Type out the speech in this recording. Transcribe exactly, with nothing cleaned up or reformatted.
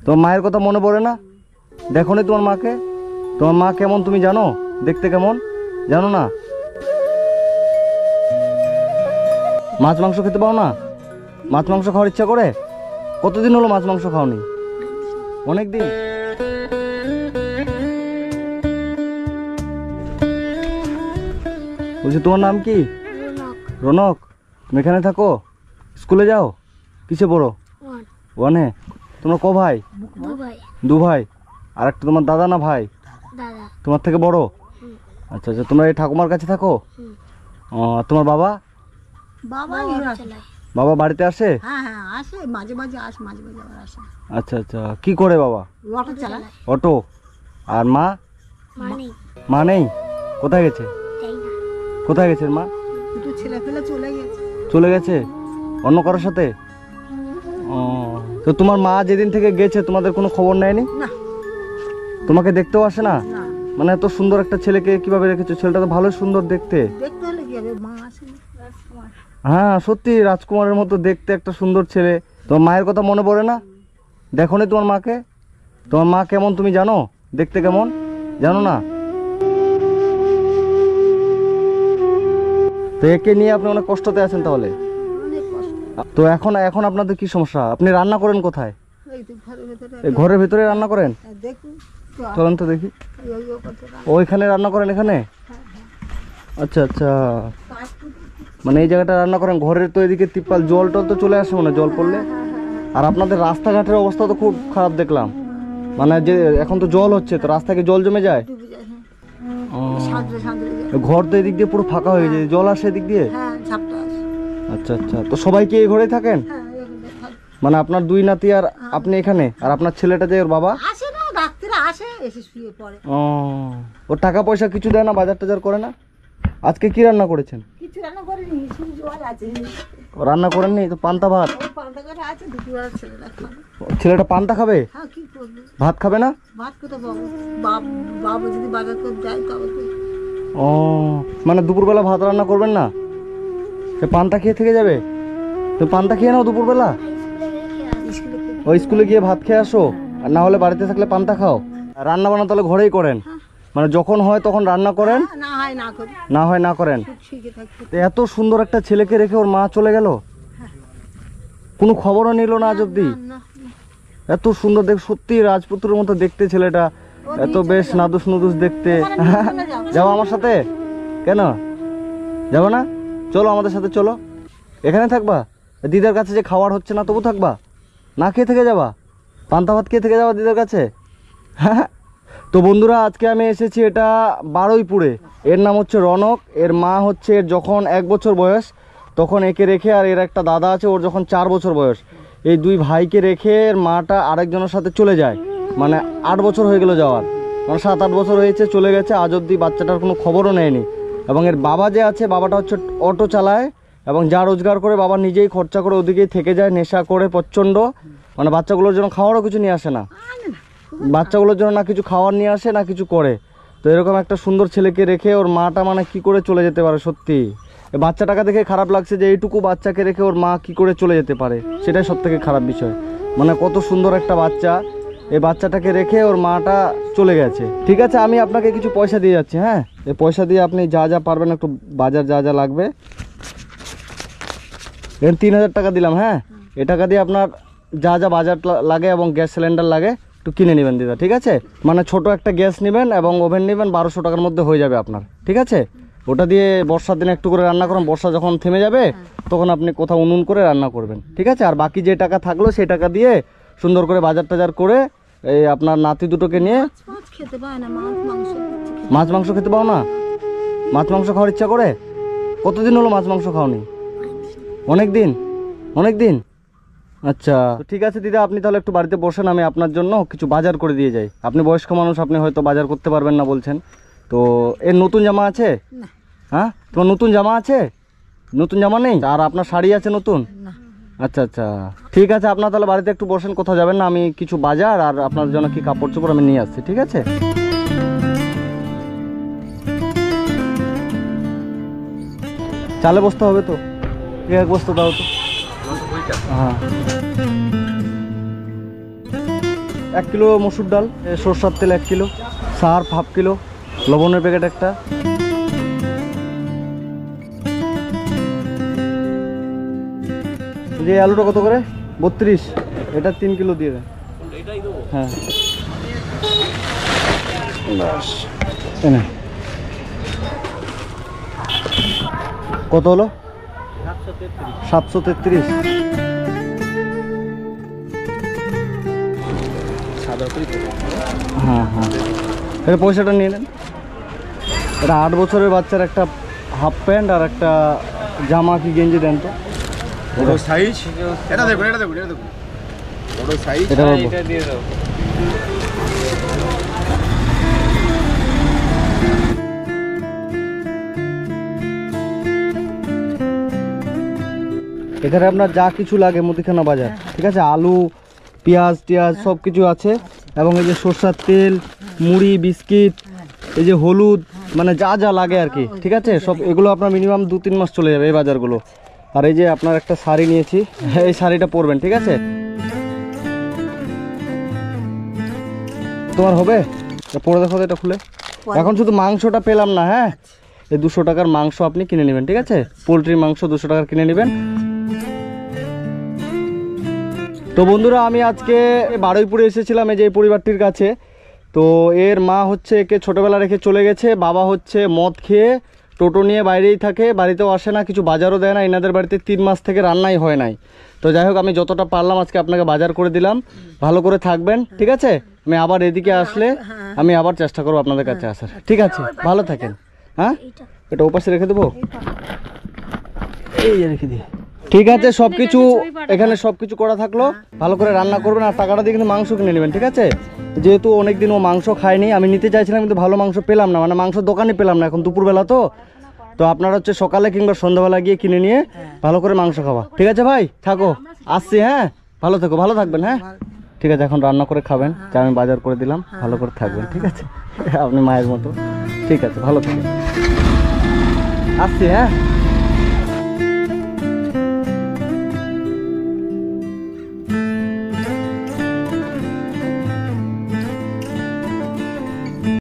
তোমার মায়ের কথা মনে পড়ে না? দেখো নি তোমার মাকে? তোমার মা কেমন তুমি জানো? দেখতে কেমন জানো না? মাছ মাংস খেতে পাও না? মাছ মাংস খাওয়ার ইচ্ছা করে? কতদিন হলো মাছ মাংস খাওনি? অনেক দিন। বলছি তোমার নাম কি? রনক। তুমি এখানে থাকো? স্কুলে যাও? কিসে পড়ো? ওয়ানে। তোমরা ক ভাই? দু ভাই। আর একটা তোমার দাদা না ভাই? তোমার থেকে বড়? আচ্ছা আচ্ছা। তোমরা এই ঠাকুমার কাছে থাকো? ও, তোমার বাবা? বাবা বাড়িতে আসে? হ্যাঁ হ্যাঁ আসে, মাঝে মাঝে আসে, মাঝে মাঝে আবার আসে। আচ্ছা আচ্ছা। কি করে বাবা? অটো চালায়। অটো। আর মা? মা নেই। কোথায় গেছে? কোথায় গেছে মা? দুটো ছেলে ফেলে চলে গেছে। চলে গেছে অন্য কারোর সাথে? ও, তো তোমার মা যেদিন থেকে গেছে তোমাদের কোনো খবর নেয়নি? না। তোমাকে দেখতেও আসে না? না। মানে এত সুন্দর একটা ছেলেকে কিভাবে রেখেছো? ছেলেটা তো ভালো সুন্দর দেখতে। দেখতে হলে কি হবে, মা আসে না। হ্যাঁ সত্যি রাজকুমারের মতো দেখতে একটা সুন্দর ছেলে। তোমার মায়ের কথা মনে পড়ে না? দেখো নি তোমার মাকে? তোমার মা কেমন তুমি জানো? দেখতে কেমন জানো না? তো একে নিয়ে আপনি অনেক কষ্টতে আছেন তাহলে? অনেক কষ্ট। তো এখন এখন আপনাদের কি সমস্যা? আপনি রান্না করেন কোথায়? এই তো ঘরের ভেতরে। এই ঘরের ভিতরে রান্না করেন? দেখুন চলেন তো দেখি। ওইখানে রান্না করেন এখানে? আচ্ছা আচ্ছা। মানে এই জায়গাটা রান্না করেন ঘরের। তো এদিকে তিপ্পাল জল টল তো চলে আসে মানে জল পড়লে। আর আপনাদের রাস্তাঘাটের অবস্থা তো খুব খারাপ দেখলাম। মানে যে এখন তো জল হচ্ছে তো রাস্তায় জল জমে যায়। ঘর তো এদিক দিয়ে পুরো ফাঁকা হয়ে যায়, জল আসে এদিক দিয়ে। আচ্ছা আচ্ছা। তো সবাই কি এই ঘরেই থাকেন? মানে আপনার দুই নাতি আর আপনি এখানে, আর আপনার ছেলেটা যে ওর বাবা আসে না, ডাক্তার আসে এসে শুয়ে পড়ে। ও, ওর টাকা পয়সা কিছু দেয় না? বাজার টাজার করে না? আজকে কি রান্না করেছেন? কিছু রান্না করিনি, শুধু জল আছে। রান্না করেননি তো? পান্তা ভাত? পান্তা করে আছে, দুপুরবেলা ছেলেটা খাবে। ছেলেটা পান্তা খাবে? হ্যাঁ কি করবে, ভাত খাবে না? ভাত কোথাও পাবো? বাপ বাবা যদি বাজার করে যায় তবে তো। ও, মানে দুপুরবেলা ভাত রান্না করবেন না? সে পান্তা খেয়ে থেকে যাবে? তো পান্তা খেয়ে নাও দুপুরবেলা। ওই স্কুলে গিয়ে ভাত খেয়ে আসো, আর না হলে বাড়িতে থাকলে পান্তা খাও। রান্না বান্না তাহলে ঘরেই করেন? মানে যখন হয় তখন রান্না করেন, না হয় না করি, না হয় না করেন। এত সুন্দর একটা ছেলেকে রেখে ওর মা চলে গেল, কোনো খবরও নিল না আজ অব্দি? এত সুন্দর দেখ, সত্যি রাজপুত্রের মতো দেখতে ছেলেটা, এত বেশ নাদুস নুদুস দেখতে। যাবো আমার সাথে? কেন যাবো না? চলো আমাদের সাথে চলো। এখানে থাকবা? দিদার কাছে যে খাওয়ার হচ্ছে না তবু থাকবা? না খেয়ে থেকে যাবা? পান্তা ভাত খেয়ে থেকে যাবা দিদার কাছে? হ্যাঁ। তো বন্ধুরা আজকে আমি এসেছি এটা বারুইপুরে। এর নাম হচ্ছে রনক। এর মা হচ্ছে এর যখন এক বছর বয়স তখন একে রেখে, আর এর একটা দাদা আছে ওর যখন চার বছর বয়স, এই দুই ভাইকে রেখে এর মাটা আরেকজনের সাথে চলে যায়। মানে আট বছর হয়ে গেল যাওয়ার, মানে সাত আট বছর হয়েছে চলে গেছে, আজ অব্দি বাচ্চাটার কোনো খবরও নেয়নি। এবং এর বাবা যে আছে, বাবাটা হচ্ছে অটো চালায় এবং যা রোজগার করে বাবা নিজেই খরচা করে ওদিকেই থেকে যায়, নেশা করে প্রচণ্ড। মানে বাচ্চাগুলোর জন্য খাওয়ারও কিছু নিয়ে আসে না, বাচ্চাগুলোর জন্য না কিছু খাওয়ার নিয়ে আসে না কিছু করে। তো এরকম একটা সুন্দর ছেলেকে রেখে ওর মাটা মানে কি করে চলে যেতে পারে? সত্যি বাচ্চাটাকে দেখে খারাপ লাগছে যে এইটুকু বাচ্চাকে রেখে ওর মা কি করে চলে যেতে পারে, সেটাই সব থেকে খারাপ বিষয়। মানে কত সুন্দর একটা বাচ্চা, এই বাচ্চাটাকে রেখে ওর মাটা চলে গেছে। ঠিক আছে, আমি আপনাকে কিছু পয়সা দিয়ে যাচ্ছি। হ্যাঁ, এই পয়সা দিয়ে আপনি যা যা পারবেন, একটু বাজার যা যা লাগবে, এখানে তিন হাজার টাকা দিলাম। হ্যাঁ, এ টাকা দিয়ে আপনার যা যা বাজার লাগে এবং গ্যাস সিলিন্ডার লাগে একটু কিনে নেবেন দিদা। ঠিক আছে, মানে ছোট একটা গ্যাস নেবেন এবং ওভেন নেবেন, বারোশো টাকার মধ্যে হয়ে যাবে আপনার। ঠিক আছে, ওটা দিয়ে বর্ষার দিনে একটু করে রান্না করুন, বর্ষা যখন থেমে যাবে তখন আপনি কোথাও উনুন করে রান্না করবেন। ঠিক আছে, আর বাকি যে টাকা থাকলো সেই টাকা দিয়ে সুন্দর করে বাজার টাজার করে এই আপনার নাতি দুটোকে নিয়ে। খেতে পায় না মাছ মাংস? মাছ মাংস খেতে পাও না? মাছ মাংস খাওয়ার ইচ্ছা করে? কতদিন হলো মাছ মাংস খাওনি? অনেক দিন। অনেক দিন। আচ্ছা ঠিক আছে দিদা, আপনি তাহলে একটু বাড়িতে বসেন, আমি আপনার জন্য কিছু বাজার করে দিয়ে যাই। আপনি বয়স্ক মানুষ, আপনি হয়তো বাজার করতে পারবেন না বলছেন। তো এর নতুন জামা আছে? হ্যাঁ, তোমার নতুন জামা আছে? নতুন জামা নেই? আর আপনার শাড়ি আছে নতুন? আচ্ছা আচ্ছা ঠিক আছে, আপনার তাহলে বাড়িতে একটু বসেন, কোথাও যাবেন না। আমি কিছু বাজার আর আপনার জন্য কি কাপড় চোপড় আমি নিয়ে আসছি। ঠিক আছে, চালে বসতে হবে তো, এক বস্তা দাও তো। হ্যাঁ এক কিলো মসুর ডাল, এ সরষার তেল এক কিলো, সার্ফ হাফ কিলো, লবণের প্যাকেট একটা, যে আলুটা কত করে? বত্রিশ, এটা তিন কিলো দিয়ে দেন। হ্যাঁ বাস, এনে কত হলো? সাতশো তেত্রিশ। হ্যাঁ হ্যাঁ, এটা পয়সাটা নিয়ে নেন। এটা আট বছরের বাচ্চার একটা হাফ প্যান্ট আর একটা জামা কি গেঞ্জি দেন তো। বড় সাইজ, এটা দেখুন, এটা দেখুন, এটা দেখুন, বড় সাইজ, এটা বলবো। এটা দিয়ে দাও। এখানে আপনার যা কিছু লাগে মুদিখানা বাজার, ঠিক আছে, আলু পেঁয়াজ টিয়াজ সব কিছু আছে, এবং এই যে সরষার তেল, মুড়ি, বিস্কিট, এই যে হলুদ, মানে যা যা লাগে আর কি, ঠিক আছে, সব এগুলো আপনার মিনিমাম দু তিন মাস চলে যাবে এই বাজারগুলো। আর এই যে আপনার একটা শাড়ি নিয়েছি, এই শাড়িটা পরবেন, ঠিক আছে। তোমার হবে? পরে দেখো এটা খুলে। এখন শুধু মাংসটা পেলাম না, হ্যাঁ, এই দুশো টাকার মাংস আপনি কিনে নেবেন, ঠিক আছে, পোলট্রির মাংস দুশো টাকার কিনে নেবেন। তো বন্ধুরা, আমি আজকে বারুইপুরে এসেছিলাম এই যে এই পরিবারটির কাছে। তো এর মা হচ্ছে একে ছোটোবেলা রেখে চলে গেছে, বাবা হচ্ছে মদ খেয়ে টোটো নিয়ে বাইরেই থাকে, বাড়িতেও আসে না, কিছু বাজারও দেয় না। এনাদের বাড়িতে তিন মাস থেকে রান্নাই হয় নাই। তো যাই হোক, আমি যতটা পারলাম আজকে আপনাকে বাজার করে দিলাম। ভালো করে থাকবেন, ঠিক আছে। আমি আবার এদিকে আসলে আমি আবার চেষ্টা করবো আপনাদের কাছে আসার, ঠিক আছে। ভালো থাকেন। হ্যাঁ, এটা ওপাশে রেখে দেবো, এই যে রেখে দিই, ঠিক আছে। সবকিছু এখানে সবকিছু করা থাকলো, ভালো করে রান্না করবেন আর টাকাটা দিয়ে কিন্তু মাংস কিনে নেবেন, ঠিক আছে। যেহেতু অনেকদিন ও মাংস খায়নি, আমি নিতে চাইছিলাম কিন্তু ভালো মাংস পেলাম না, মানে মাংস দোকানে পেলাম না, এখন দুপুরবেলা তো। তো আপনারা হচ্ছে সকালে কিংবা সন্ধ্যাবেলা গিয়ে কিনে নিয়ে ভালো করে মাংস খাওয়া, ঠিক আছে ভাই। থাকো, আসছি, হ্যাঁ, ভালো থাকো, ভালো থাকবেন, হ্যাঁ, ঠিক আছে। এখন রান্না করে খাবেন, যা আমি বাজার করে দিলাম, ভালো করে থাকবেন, ঠিক আছে, আপনি মায়ের মতো, ঠিক আছে, ভালো থাকবেন, আসছি, হ্যাঁ।